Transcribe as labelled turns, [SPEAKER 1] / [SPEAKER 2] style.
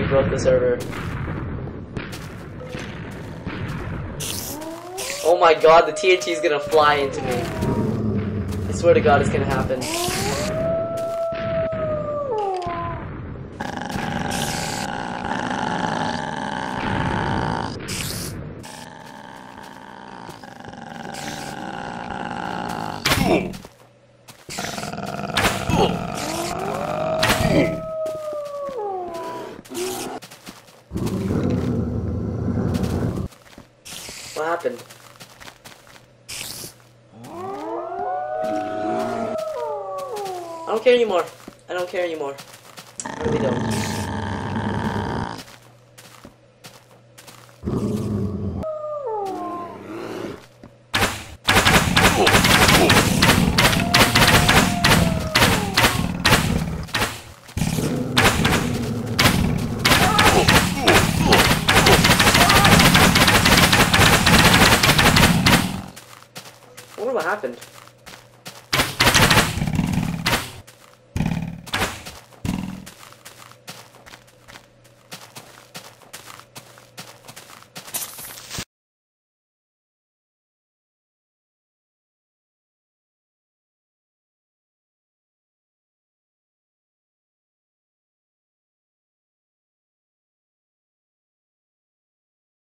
[SPEAKER 1] broke the server. Oh my god, the TNT is gonna fly into me. I swear to god it's gonna happen. What happened? I don't care anymore. I don't care anymore. I really don't. I wonder what happened.